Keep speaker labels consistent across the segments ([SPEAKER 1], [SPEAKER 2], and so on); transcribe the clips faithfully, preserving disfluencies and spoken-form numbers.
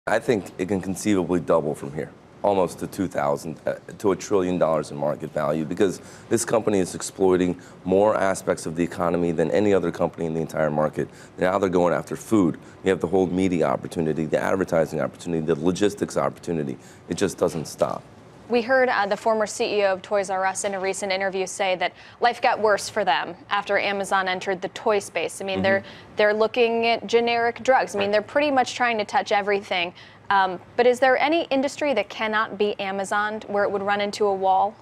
[SPEAKER 1] I think it can conceivably double from here, almost to two thousand, uh, to a trillion dollars in market value, because this company is exploiting more aspects of the economy than any other company in the entire market. Now they're going after food. You have the whole media opportunity, the advertising opportunity, the logistics opportunity. It just doesn't stop.
[SPEAKER 2] We heard uh, the former C E O of Toys R Us in a recent interview say that life got worse for them after Amazon entered the toy space. I mean, mm-hmm. they're they're looking at generic drugs. I mean, they're pretty much trying to touch everything. Um, but is there any industry that cannot be Amazoned where it would run into a wall?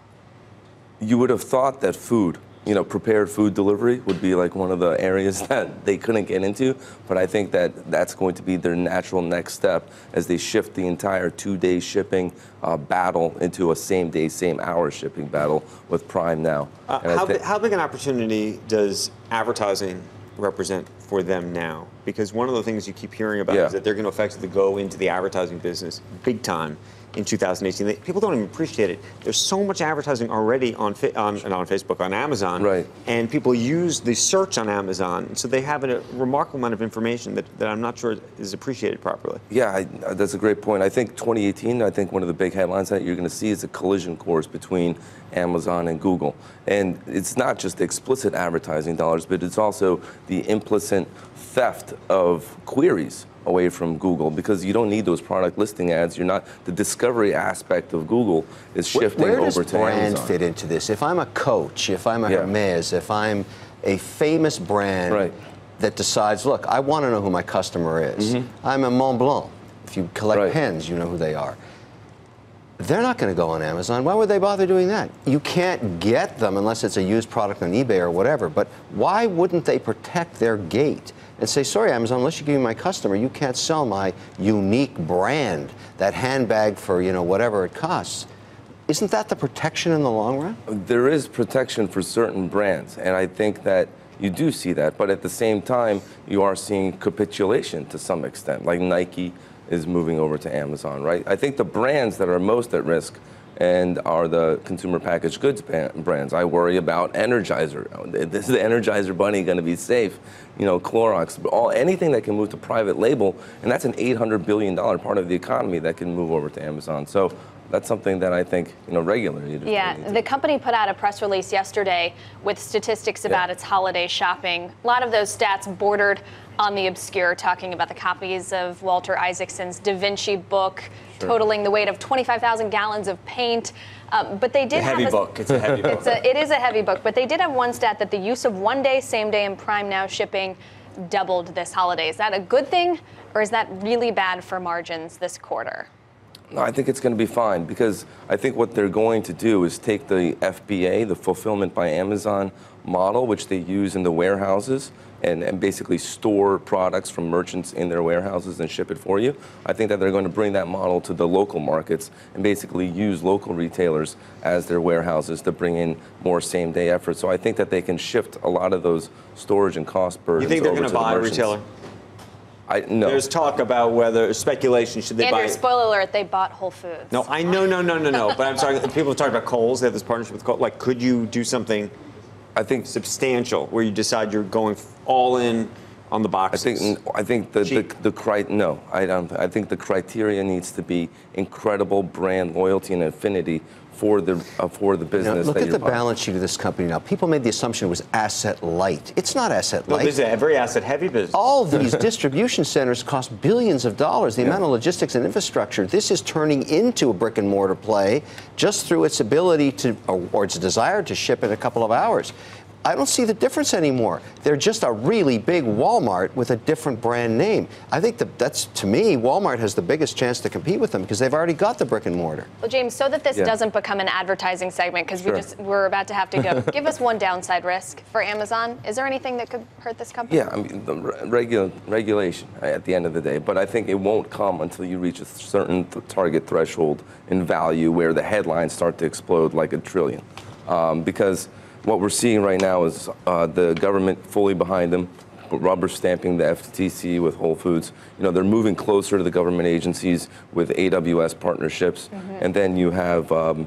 [SPEAKER 1] You would have thought that food, you know, prepared food delivery would be like one of the areas that they couldn't get into, but I think that that's going to be their natural next step as they shift the entire two-day shipping uh, battle into a same-day, same-hour shipping battle with Prime now.
[SPEAKER 3] Uh, how, bi- how big an opportunity does advertising represent for them now? Because one of the things you keep hearing about yeah. is that they're going to effectively go into the advertising business big time in two thousand eighteen. They, people don't even appreciate it. There's so much advertising already on, on, on Facebook, on Amazon,
[SPEAKER 1] right.
[SPEAKER 3] and people use the search on Amazon, so they have a remarkable amount of information that, that I'm not sure is appreciated properly.
[SPEAKER 1] Yeah, I, that's a great point. I think twenty eighteen, I think one of the big headlines that you're going to see is a collision course between Amazon and Google. And it's not just explicit advertising dollars, but it's also the implicit theft of queries away from Google, because you don't need those product listing ads. You're not, the discovery aspect of Google is shifting
[SPEAKER 4] Where, where
[SPEAKER 1] over to Amazon.
[SPEAKER 4] Where does brand fit into this? If I'm a Coach, if I'm a
[SPEAKER 1] yeah.
[SPEAKER 4] Hermes, if I'm a famous brand
[SPEAKER 1] right.
[SPEAKER 4] that decides, look, I want to know who my customer is. Mm-hmm. I'm a Mont Blanc. If you collect
[SPEAKER 1] right.
[SPEAKER 4] pens, you know who they are. They're not going to go on Amazon. Why would they bother doing that? You can't get them unless it's a used product on eBay or whatever. But why wouldn't they protect their gate and say, sorry, Amazon, unless you give me my customer, you can't sell my unique brand, that handbag for, you know, whatever it costs. Isn't that the protection in the long run?
[SPEAKER 1] There is protection for certain brands, and I think that you do see that. But at the same time, you are seeing capitulation to some extent, like Nike is moving over to Amazon, right? I think the brands that are most at risk and are the consumer packaged goods brands. I worry about Energizer. Is the Energizer Bunny going to be safe? You know, Clorox, all anything that can move to private label, and that's an eight hundred billion dollars part of the economy that can move over to Amazon. So that's something that I think, you know, regularly.
[SPEAKER 2] Yeah, the company put out a press release yesterday with statistics about yeah. its holiday shopping. A lot of those stats bordered on the obscure, talking about the copies of Walter Isaacson's Da Vinci book, sure. totaling the weight of twenty-five thousand gallons of paint. Um, but they did
[SPEAKER 3] a heavy
[SPEAKER 2] have a,
[SPEAKER 3] book. It's a heavy book.
[SPEAKER 2] It's a, it is a heavy book, but they did have one stat that the use of one day, same day, and Prime Now shipping doubled this holiday. Is that a good thing, or is that really bad for margins this quarter?
[SPEAKER 1] No, I think it's going to be fine, because I think what they're going to do is take the F B A, the Fulfillment by Amazon model, which they use in the warehouses, and, and basically store products from merchants in their warehouses and ship it for you. I think that they're going to bring that model to the local markets and basically use local retailers as their warehouses to bring in more same-day effort. So I think that they can shift a lot of those storage and cost burdens.
[SPEAKER 3] You think they're
[SPEAKER 1] over
[SPEAKER 3] going to
[SPEAKER 1] to
[SPEAKER 3] buy
[SPEAKER 1] the
[SPEAKER 3] a retailer?
[SPEAKER 1] I, no.
[SPEAKER 3] There's talk about whether, speculation, should they
[SPEAKER 2] Andrew,
[SPEAKER 3] buy...
[SPEAKER 2] spoiler alert, they bought Whole Foods.
[SPEAKER 3] No, I know, no, no, no, no. But I'm sorry, people have talked about Kohl's. They have this partnership with Kohl's. Like, could you do something
[SPEAKER 1] I think
[SPEAKER 3] substantial where you decide you're going all in on the boxes?
[SPEAKER 1] I think I think the the, the cri- no, I don't. I think the criteria needs to be incredible brand loyalty and affinity for the uh, for the business.
[SPEAKER 4] Now, look
[SPEAKER 1] that
[SPEAKER 4] at
[SPEAKER 1] you're
[SPEAKER 4] the
[SPEAKER 1] buying.
[SPEAKER 4] balance sheet of this company now. People made the assumption it was asset light. It's not asset
[SPEAKER 3] No,
[SPEAKER 4] light.
[SPEAKER 3] this is a very asset heavy business.
[SPEAKER 4] All these distribution centers cost billions of dollars. The yeah. amount of logistics and infrastructure. This is turning into a brick and mortar play just through its ability to, or, or its desire to ship in a couple of hours. I don't see the difference anymore. They're just a really big Walmart with a different brand name. I think that that's, to me, Walmart has the biggest chance to compete with them because they've already got the brick and mortar.
[SPEAKER 2] Well, James, so that this yeah. doesn't become an advertising segment, because sure. we just we're about to have to go. Give us one downside risk for Amazon. Is there anything that could hurt this company?
[SPEAKER 1] Yeah, I mean, the regu- regulation at the end of the day, but I think it won't come until you reach a certain th- target threshold in value where the headlines start to explode like a trillion, um, because what we're seeing right now is uh, the government fully behind them, rubber stamping the F T C with Whole Foods. You know, they're moving closer to the government agencies with A W S partnerships. Mm-hmm. And then you have um,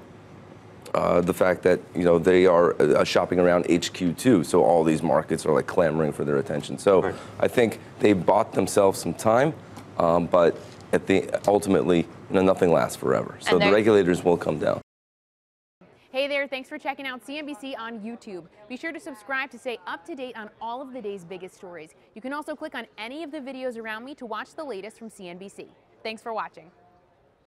[SPEAKER 1] uh, the fact that, you know, they are uh, shopping around H Q too. So all these markets are like clamoring for their attention. So right. I think they bought themselves some time, um, but at the ultimately, you know, nothing lasts forever. So the regulators will come down.
[SPEAKER 5] Hey there, thanks for checking out C N B C on YouTube. Be sure to subscribe to stay up to date on all of the day's biggest stories. You can also click on any of the videos around me to watch the latest from C N B C. Thanks for watching.